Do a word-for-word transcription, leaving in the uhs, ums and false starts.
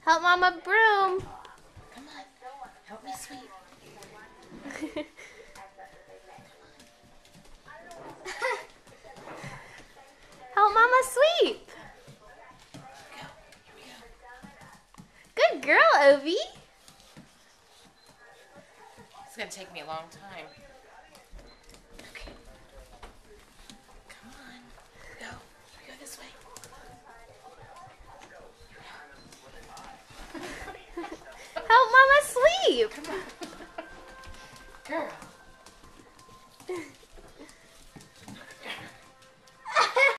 Help Mama broom. Come on. Help me sweep. Help Mama sweep. Go. Here we go. Good girl, Ovi. It's going to take me a long time. Okay. Come on. Go. We go this way. Help Mama sweep. Come on.